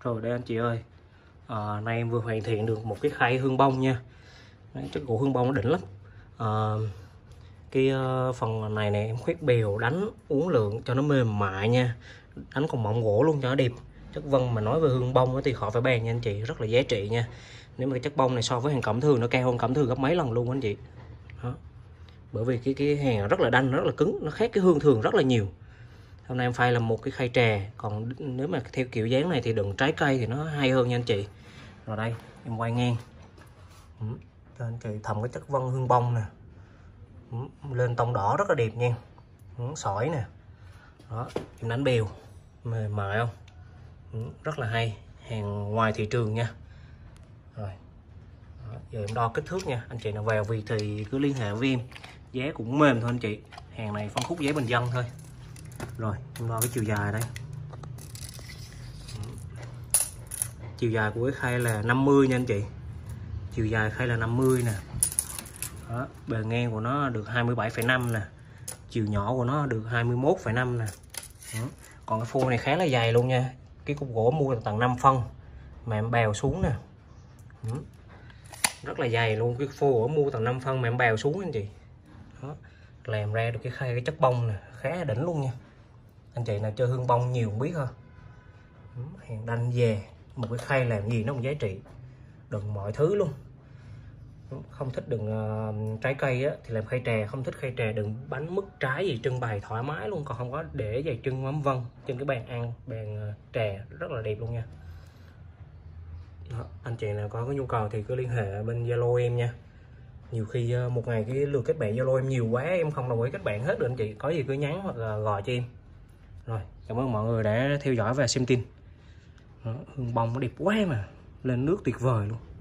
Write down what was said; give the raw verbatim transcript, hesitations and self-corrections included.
Rồi đây anh chị ơi, à, nay em vừa hoàn thiện được một cái khay hương bông nha. Đấy, chất gỗ hương bông nó đỉnh lắm. à, Cái uh, phần này này em khoét bèo, đánh uốn lượn cho nó mềm mại nha. Đánh còn mỏng gỗ luôn cho nó đẹp. Chất vân mà nói về hương bông thì khỏi phải bàn nha anh chị, rất là giá trị nha. Nếu mà cái chất bông này so với hàng cẩm thường nó cao hơn cẩm thường gấp mấy lần luôn anh chị. Đó. Bởi vì cái cái hàng rất là đanh, rất là cứng, nó khác cái hương thường rất là nhiều. Hôm nay em phay làm một cái khay trà, còn nếu mà theo kiểu dáng này thì đựng trái cây thì nó hay hơn nha anh chị. Rồi đây em quay ngang ừ. Cho anh chị thầm cái chất vân hương bông nè ừ. Lên tông đỏ rất là đẹp nha ừ. Sỏi nè đó, em đánh bèo mềm mại không ừ. Rất là hay, hàng ngoài thị trường nha. Rồi đó. Giờ em đo kích thước nha, anh chị nào vào vì thì cứ liên hệ với em, giá cũng mềm thôi anh chị, hàng này phân khúc giá bình dân thôi. Rồi em đo cái chiều dài đây. Chiều dài của cái khay là năm mươi nha anh chị. Chiều dài khay là năm mươi nè. Đó, bề ngang của nó được hai mươi bảy phẩy năm nè. Chiều nhỏ của nó được hai mươi mốt phẩy năm nè. Đó. Còn cái phô này khá là dày luôn nha. Cái cục gỗ mua tầng năm phân mà em bèo xuống nè. Đó. Rất là dày luôn, cái phô gỗ mua tầng năm phân mà em bèo xuống anh chị. Đó. Làm ra được cái khay cái chất bông nè, khá là đỉnh luôn nha. Anh chị nào chơi hương bông nhiều không biết ha. Hàng đanh về một cái khay làm gì nó cũng giá trị, đựng mọi thứ luôn. Không thích đựng uh, trái cây á, thì làm khay trà, không thích khay trà đựng bánh mứt trái gì trưng bày thoải mái luôn, còn không có để dày trưng mắm vân trên cái bàn ăn, bàn uh, trà rất là đẹp luôn nha. Đó, anh chị nào có cái nhu cầu thì cứ liên hệ bên Zalo em nha. Nhiều khi uh, một ngày cái lượt kết bạn Zalo em nhiều quá, em không đồng ý kết bạn hết được anh chị, có gì cứ nhắn hoặc là gọi cho em. Rồi, cảm ơn mọi người đã theo dõi và xem tin. Đó, hương bông nó đẹp quá mà, lên nước tuyệt vời luôn.